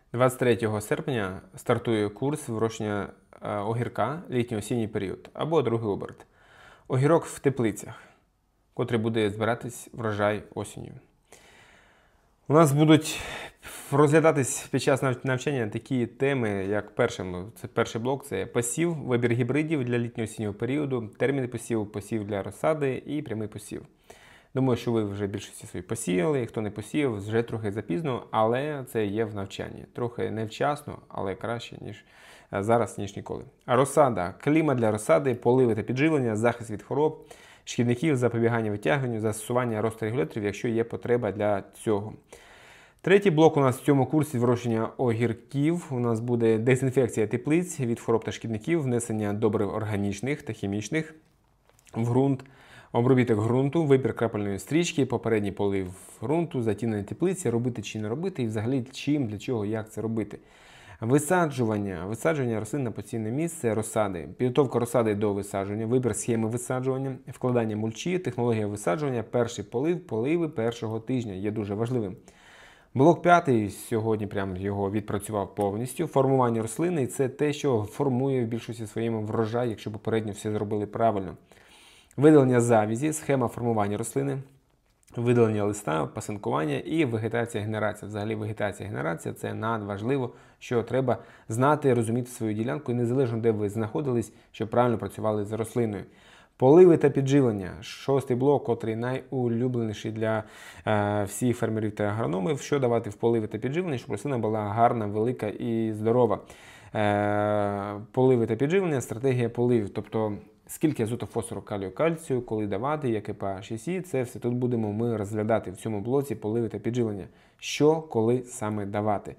23 серпня стартує курс вирощення огірка літньо-осінній період або другий оберт. Огірок в теплицях, котрий буде збиратись врожай осінню. У нас будуть розглядатись під час навчання такі теми, як перший блок – це посів, вибір гібридів для літньо-осіннього періоду, терміни посіву, посів для розсади і прямий посів. Думаю, що ви вже більшості свої посіяли, хто не посіяв, вже трохи запізно, але це є в навчанні. Трохи невчасно, але краще, ніж зараз, ніж ніколи. Розсада. Клімат для розсади, поливи та підживлення, захист від хвороб, шкідників, запобігання витягуванню, застосування росторегуляторів, якщо є потреба для цього. Третій блок у нас в цьому курсі вирощення огірків. У нас буде дезінфекція теплиць від хвороб та шкідників, внесення добрив органічних та хімічних в ґрунт, обробіток ґрунту, вибір крапельної стрічки, попередній полив ґрунту, затінення теплиці, робити чи не робити і взагалі чим, для чого, як це робити. Висаджування рослин на постійне місце, розсади, підготовка розсади до висаджування, вибір схеми висаджування, вкладання мульчі, технологія висаджування, перший полив, поливи першого тижня є дуже важливим. Блок 5, сьогодні прямо його відпрацював повністю. Формування рослини – це те, що формує в більшості своєму врожай, якщо попередньо все зробили правильно. Видалення завязі, схема формування рослини, видалення листа, пасинкування і вегетація-генерація. Взагалі вегетація-генерація – це надважливо, що треба знати, розуміти свою ділянку і незалежно де ви знаходились, щоб правильно працювали з рослиною. Поливи та підживлення. 6-й блок, котрий найулюбленіший для всіх фермерів та агрономів. Що давати в поливи та підживлення, щоб рослина була гарна, велика і здорова. Поливи та підживлення, стратегія поливів. Тобто, скільки азоту, фосфору, калію, кальцію, коли давати, яке pH і С, це все тут будемо ми розглядати в цьому блоці поливи та підживлення. Що, коли саме давати.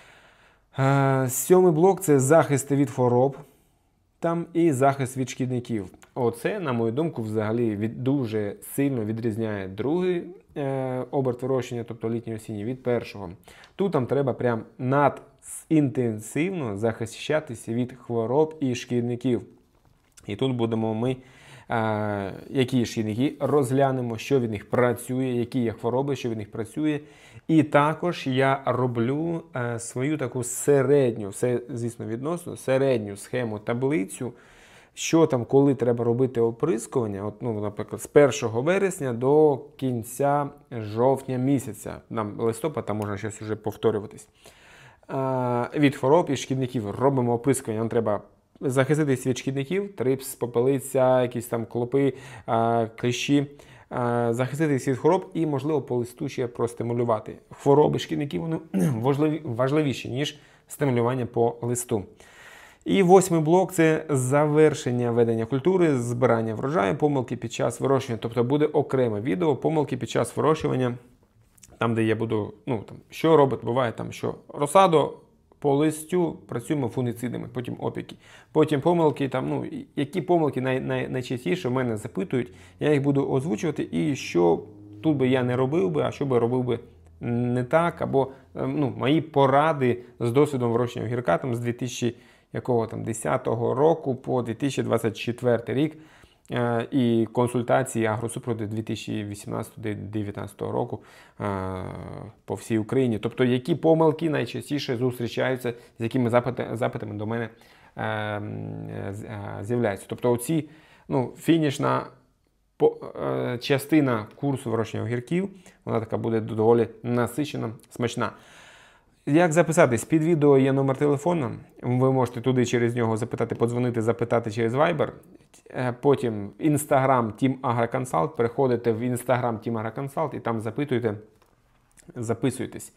7-й блок – це захист від хвороб. Там і захист від шкідників. Оце, на мою думку, взагалі дуже сильно відрізняє другий оберт вирощення, тобто літньо-осінній, від першого. Тут там треба прям інтенсивно захищатися від хвороб і шкідників. І тут будемо ми, які шкідники, розглянемо, що від них працює, які є хвороби, що від них працює. І також я роблю свою таку середню, все, звісно, відносно, середню схему, таблицю, що там, коли треба робити оприскування, от, наприклад, з 1 вересня до кінця жовтня місяця. Нам листопад, там можна щось вже повторюватись. Від хвороб і шкідників робимо оприскування, нам треба захиститись від шкідників, трипс, попелиця, якісь там клопи, кліщі, захиститись від хвороб і, можливо, по листу ще простимулювати. Хвороби шкідників вони важливіші, ніж стимулювання по листу. І 8-й блок – це завершення ведення культури, збирання врожаю, помилки під час вирощування. Тобто буде окреме відео, помилки під час вирощування, там, де я буду, що робить, буває там, що розсаду, по листю працюємо фунгіцидами, потім опіки. Потім помилки, які помилки найчастіше в мене запитують, я їх буду озвучувати і що тут би я не робив би, а що би робив би не так, або мої поради з досвідом вирощення огірка з 2010 року по 2024 рік і консультації агросупроводу 2018-2019 року по всій Україні. Тобто, які помилки найчастіше зустрічаються, з якими запитами до мене з'являються. Тобто, оці фінішна частина курсу вирощення огірків, вона така буде доволі насичена, смачна. Як записатись? Під відео є номер телефону, ви можете туди через нього запитати, подзвонити, запитати через Viber. Потім Instagram Team AgroConsult, переходите в Instagram Team AgroConsult і там записуйтесь.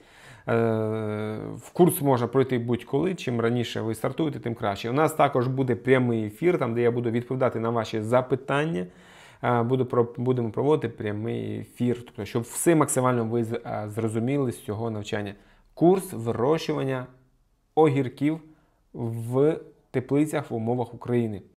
В курс можна пройти будь-коли, чим раніше ви стартуєте, тим краще. У нас також буде прямий ефір, там де я буду відповідати на ваші запитання. Будемо проводити прямий ефір, тобто, щоб все максимально ви зрозуміли з цього навчання. Курс вирощування огірків в теплицях в умовах України.